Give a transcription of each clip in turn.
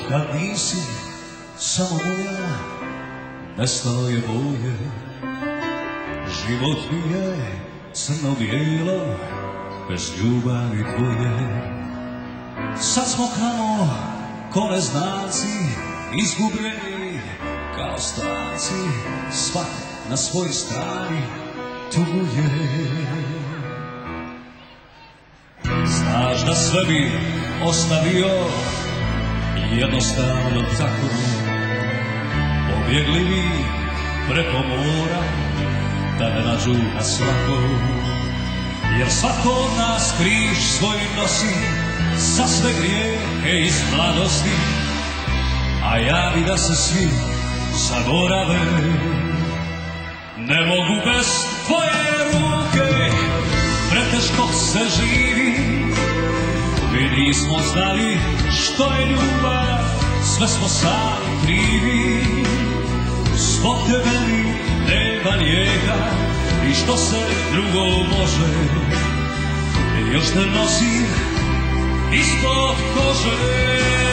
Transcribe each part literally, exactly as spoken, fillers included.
kad nisi samo moja, nestalo je boje. Život mi je crno-bijelo, bez ljubavi tvoje. Sad smo kamo ko neznanci, izgubljeni kao stranci, svak na svojoj strani tuguje. Znaš da sve bi ostavio jednostavno tako, pobjegli bi preko mora da ne nađu na svako. Jer svako od nas križ svoj nosi za sve grijehe iz mladosti, a ja bi da se svi zaborave. Ne mogu bez tvoje ruke, preteško se živi. Mi nismo znali što je ljubav, sve smo sami krivi. Zbog tebe mi nema lijeka i što se drugo može, još te nosim ispod kože.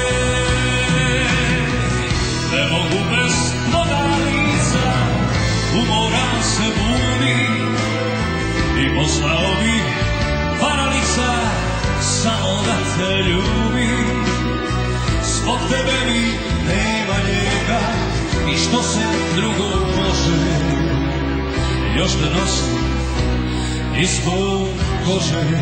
Ne mogu bez tvoga lica, umoran se budim i poslao bi varalica samo da te ljubim. Zbog tebe mi nema lijeka i što se drugo može, još te nosim ispod kože.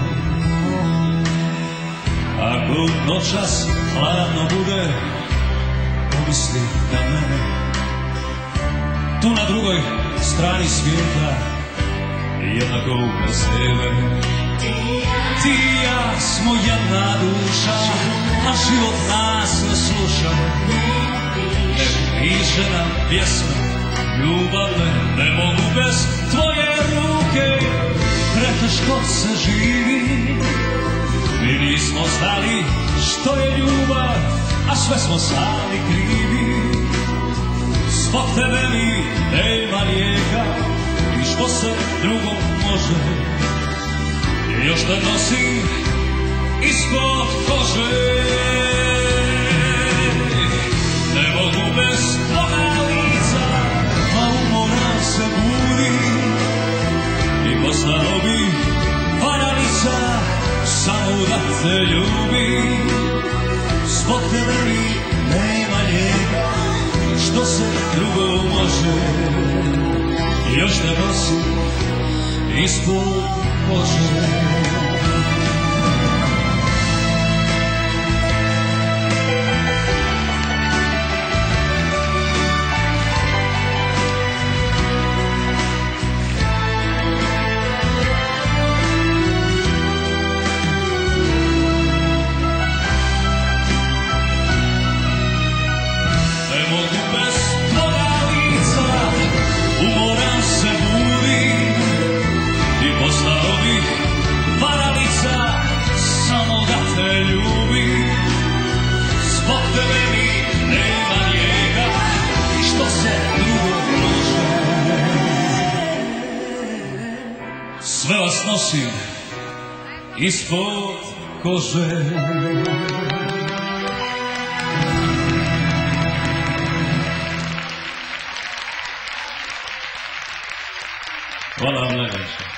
Ako noćas hladno bude, pomisli na mene. Tu na drugoj strani svijeta, jednako bez tebe. Ti i ja smo jedna duša, a život nas ne sluša. Ne piše nam pjesme ljubavne, ne mogu bez tvoje ruke, preteško se živi. Mi nismo znali što je ljubav, a sve smo sami krivi. Zbog tebe mi nema lijeka i što se drugo može, još te nosim ispod kože. Ne mogu bez tvoga lica, a umoran se budim i poslao bi varalica samo da te ljubim. Zbog tebe mi nema lijeka, što se drugo može, još te nosim ispod kože. Sve vas nosim ispod kože. Hvala vam najveće.